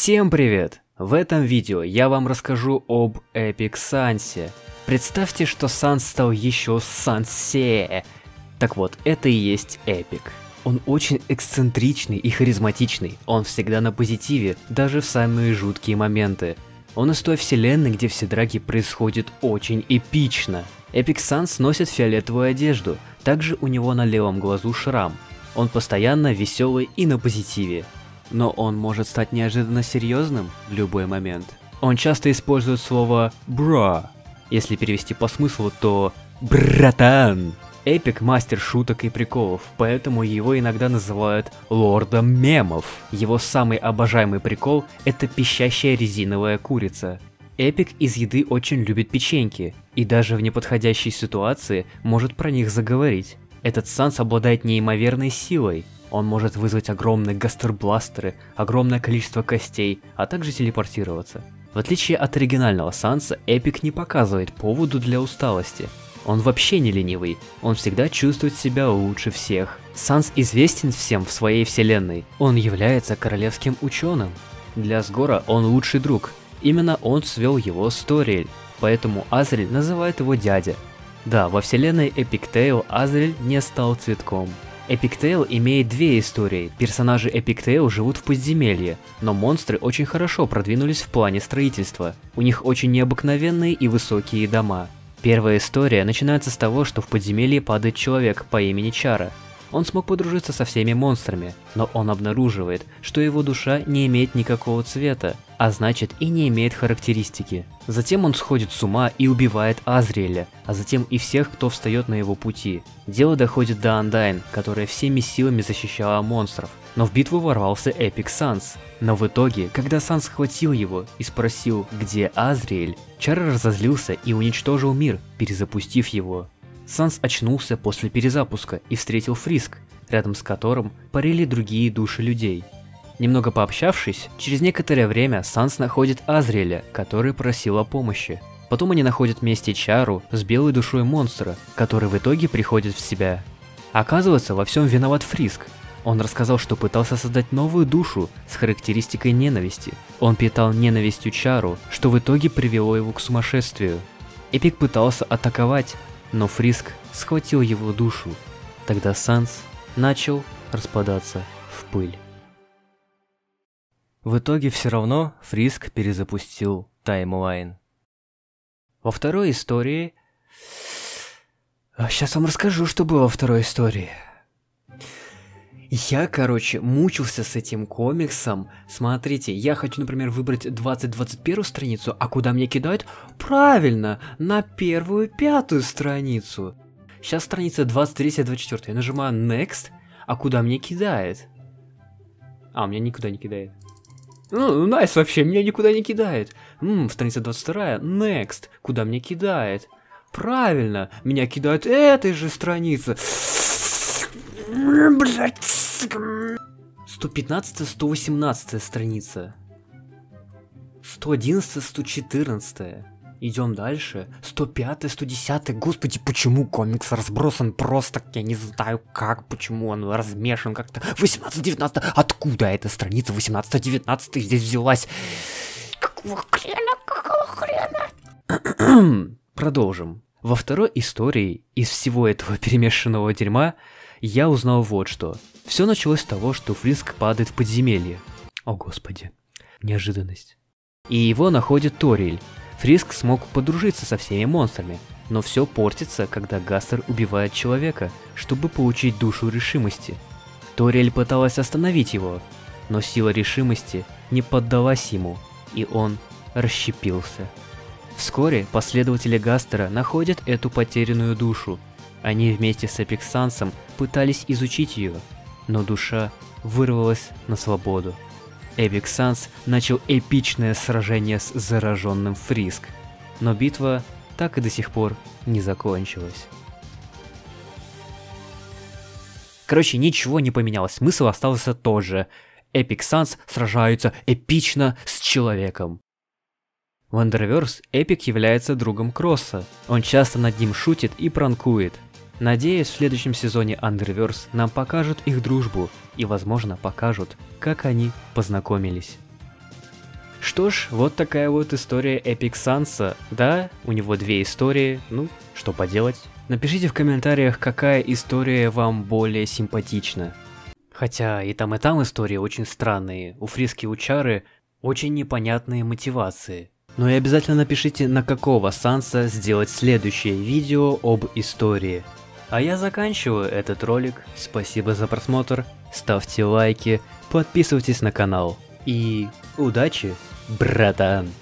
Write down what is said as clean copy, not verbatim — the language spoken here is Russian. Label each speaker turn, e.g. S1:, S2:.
S1: Всем привет! В этом видео я вам расскажу об Эпик Сансе. Представьте, что Санс стал еще Сансе. Так вот, это и есть Эпик. Он очень эксцентричный и харизматичный, он всегда на позитиве, даже в самые жуткие моменты. Он из той вселенной, где все драки происходят очень эпично. Эпик Санс носит фиолетовую одежду, также у него на левом глазу шрам. Он постоянно веселый и на позитиве. Но он может стать неожиданно серьезным в любой момент. Он часто использует слово «бра». Если перевести по смыслу, то «братан». Эпик мастер шуток и приколов, поэтому его иногда называют лордом мемов. Его самый обожаемый прикол — это пищащая резиновая курица. Эпик из еды очень любит печеньки, и даже в неподходящей ситуации может про них заговорить. Этот Санс обладает неимоверной силой. Он может вызвать огромные гастербластеры, огромное количество костей, а также телепортироваться. В отличие от оригинального Санса, Эпик не показывает поводу для усталости. Он вообще не ленивый, он всегда чувствует себя лучше всех. Санс известен всем в своей вселенной, он является королевским ученым. Для Асгора он лучший друг, именно он свел его с Ториэль, поэтому Азриэль называет его дядя. Да, во вселенной Эпик Тейл Азриэль не стал цветком. Эпик Тейл имеет две истории. Персонажи Эпик Тейл живут в подземелье, но монстры очень хорошо продвинулись в плане строительства. У них очень необыкновенные и высокие дома. Первая история начинается с того, что в подземелье падает человек по имени Чара. Он смог подружиться со всеми монстрами, но он обнаруживает, что его душа не имеет никакого цвета, а значит и не имеет характеристики. Затем он сходит с ума и убивает Азриэля, а затем и всех, кто встает на его пути. Дело доходит до Андайн, которая всеми силами защищала монстров, но в битву ворвался Эпик Санс. Но в итоге, когда Санс схватил его и спросил, где Азриэль, Чара разозлился и уничтожил мир, перезапустив его. Санс очнулся после перезапуска и встретил Фриск, рядом с которым парили другие души людей. Немного пообщавшись, через некоторое время Санс находит Азриэля, который просил о помощи. Потом они находят вместе Чару с белой душой монстра, который в итоге приходит в себя. Оказывается, во всем виноват Фриск. Он рассказал, что пытался создать новую душу с характеристикой ненависти. Он питал ненавистью Чару, что в итоге привело его к сумасшествию. Эпик пытался атаковать, но Фриск схватил его душу. Тогда Санс начал распадаться в пыль. В итоге все равно Фриск перезапустил таймлайн. Во второй истории... Сейчас вам расскажу, что было во второй истории. Я, мучился с этим комиксом. Смотрите, я хочу, например, выбрать 20-21 страницу, а куда мне кидают? Правильно, на первую 5 страницу. Сейчас страница 23-24. Я нажимаю Next, а куда мне кидает? А, меня никуда не кидает. Ну, найс вообще, меня никуда не кидает. Страница 22, Next, куда мне кидает? Правильно, меня кидают этой же страницы. 115, 118 страница. 111, 114. Идем дальше. 105, 110. Господи, почему комикс разбросан просто? Я не знаю как, почему он размешан как-то. 18, 19. Откуда эта страница 18, 19 здесь взялась? Какого хрена? Продолжим. Во второй истории из всего этого перемешанного дерьма я узнал вот что. Все началось с того, что Фриск падает в подземелье. О господи, неожиданность. И его находит Ториэль. Фриск смог подружиться со всеми монстрами, но все портится, когда Гастер убивает человека, чтобы получить душу решимости. Ториэль пыталась остановить его, но сила решимости не поддалась ему, и он расщепился. Вскоре последователи Гастера находят эту потерянную душу. Они вместе с Эпик Сансом пытались изучить ее, но душа вырвалась на свободу. Эпик Санс начал эпичное сражение с зараженным Фриск, но битва так и до сих пор не закончилась. Ничего не поменялось, смысл остался тот же. Эпик Санс сражается эпично с человеком. В Underverse Эпик является другом Кросса, он часто над ним шутит и пранкует. Надеюсь, в следующем сезоне Underverse нам покажут их дружбу и, возможно, покажут, как они познакомились. Что ж, вот такая вот история Эпик Санса. Да, у него две истории, ну, что поделать. Напишите в комментариях, какая история вам более симпатична. Хотя и там истории очень странные, у Фриски и у Чары очень непонятные мотивации. Ну и обязательно напишите, на какого Санса сделать следующее видео об истории. А я заканчиваю этот ролик, спасибо за просмотр, ставьте лайки, подписывайтесь на канал. И удачи, братан!